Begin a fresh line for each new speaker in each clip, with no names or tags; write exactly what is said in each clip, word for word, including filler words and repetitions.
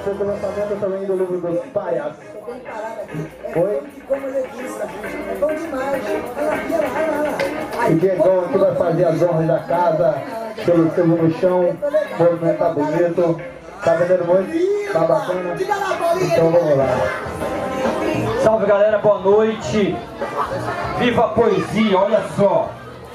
ser do lançamento também do livro dos Paias. Oi?
É bom demais.
O Diegão aqui vai fazer as honras da casa, pelo selo no chão, o movimento tá bonito, tá vendendo muito, tá bacana, então vamos lá.
Salve galera, boa noite, viva a poesia, olha só.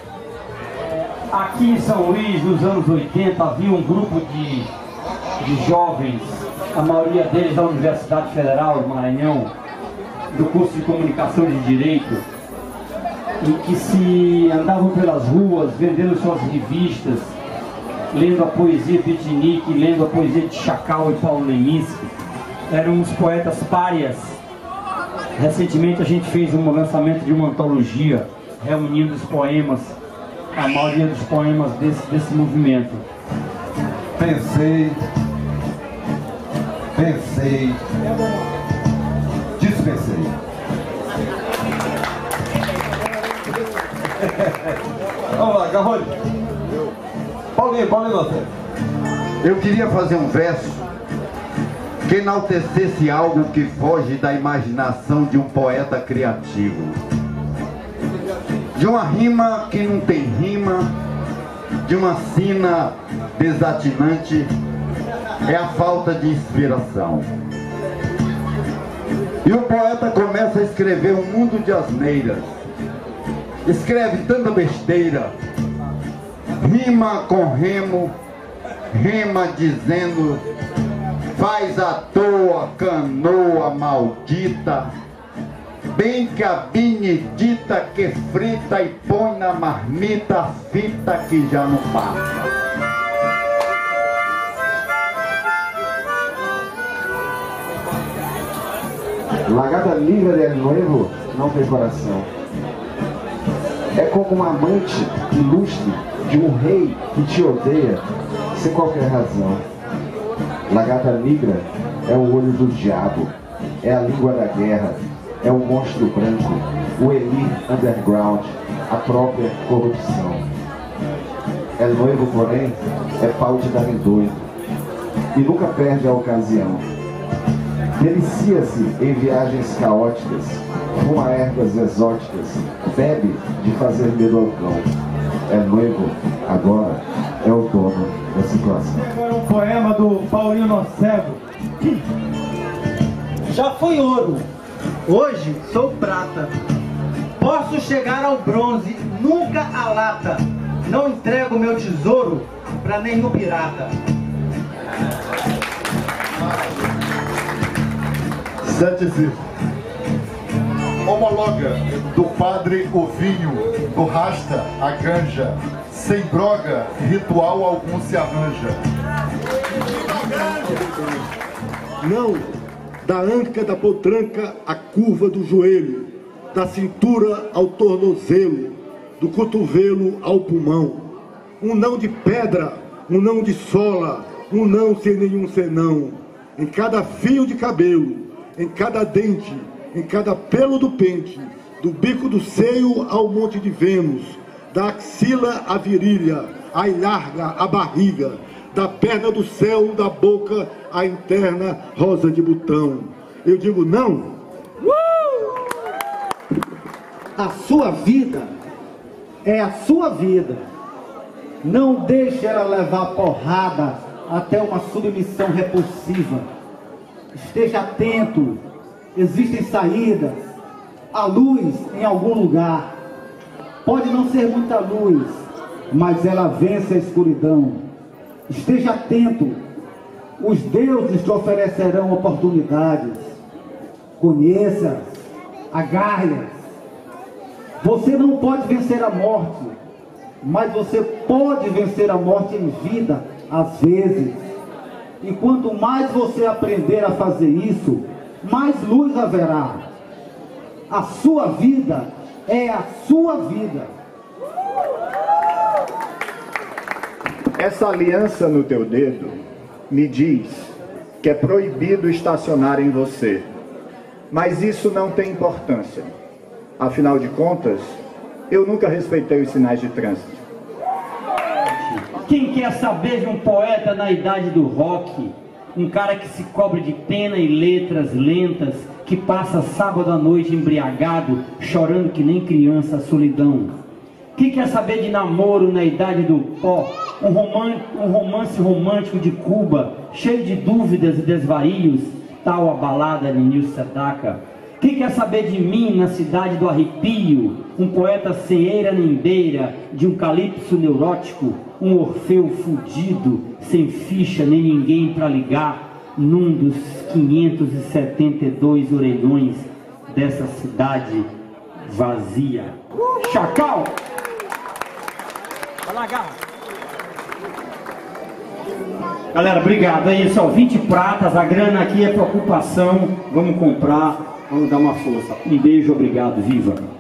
Aqui em São Luís, nos anos oitenta, havia um grupo de, de jovens, a maioria deles da Universidade Federal do Maranhão, do curso de Comunicação de Direito, em que se andavam pelas ruas, vendendo suas revistas, lendo a poesia Pitinique, lendo a poesia de Chacal e Paulo Leminski. Eram uns poetas párias. Recentemente a gente fez um lançamento de uma antologia, reunindo os poemas, a maioria dos poemas desse, desse movimento.
Pensei, pensei, dispensei. Vamos lá, Garrone. Paulinho, Paulinho, você.
Eu queria fazer um verso que enaltecesse algo que foge da imaginação de um poeta criativo. De uma rima que não tem rima, de uma sina desatinante, é a falta de inspiração. E o poeta começa a escrever um mundo de asneiras. Escreve tanta besteira, rima com remo, rima dizendo, faz à toa canoa maldita, bem que a benedita que frita e põe na marmita a fita que já não passa.
La gata libre del nuevo não tem coração. É como uma amante ilustre de um rei que te odeia sem qualquer razão. La gata negra é o olho do diabo, é a língua da guerra, é o monstro branco, o elite underground, a própria corrupção. El noivo, porém, é pau de dar em doido e nunca perde a ocasião. Delicia-se em viagens caóticas, fuma ervas exóticas, bebe de fazer medo ao cão. El noivo, agora, é o dono da situação.
Agora um poema do Paulinho Nocebo. Já fui ouro, hoje sou prata. Posso chegar ao bronze, nunca a lata. Não entrego meu tesouro pra nenhum pirata.
Sete vezes. Homologa do padre o vinho, do rasta a ganja, sem droga, ritual algum se arranja.
Não, da anca da potranca à curva do joelho, da cintura ao tornozelo, do cotovelo ao pulmão. Um não de pedra, um não de sola, um não sem nenhum senão. Em cada fio de cabelo, em cada dente, em cada pelo do pente, do bico do seio ao monte de Vênus, da axila à virilha, à larga à barriga, da perna do céu, da boca à interna rosa de botão. Eu digo não.
Uh! A sua vida é a sua vida. Não deixe ela levar porrada até uma submissão repulsiva. Esteja atento, existem saídas, há luz em algum lugar. Pode não ser muita luz, mas ela vence a escuridão. Esteja atento, os deuses te oferecerão oportunidades. Conheça-as, agarre-as. Você não pode vencer a morte, mas você pode vencer a morte em vida, às vezes. E quanto mais você aprender a fazer isso, mais luz haverá. A sua vida é a sua vida.
Essa aliança no teu dedo me diz que é proibido estacionar em você. Mas isso não tem importância. Afinal de contas, eu nunca respeitei os sinais de trânsito.
Quem quer saber de um poeta na idade do rock, um cara que se cobre de pena e letras lentas, que passa sábado à noite embriagado, chorando que nem criança a solidão. Que quer saber de namoro na idade do pó, um romance, um romance romântico de Cuba, cheio de dúvidas e desvarios, tal a balada de Nil Sedaka. Que quer saber de mim na cidade do arrepio, um poeta sem eira nem beira, de um calipso neurótico, um Orfeu fudido, sem ficha nem ninguém para ligar, num dos quinhentos e setenta e dois orelhões dessa cidade vazia. Chacal! Galera, obrigado. É isso, ó, vinte pratas, a grana aqui é preocupação. Vamos comprar, vamos dar uma força. Um beijo, obrigado, viva!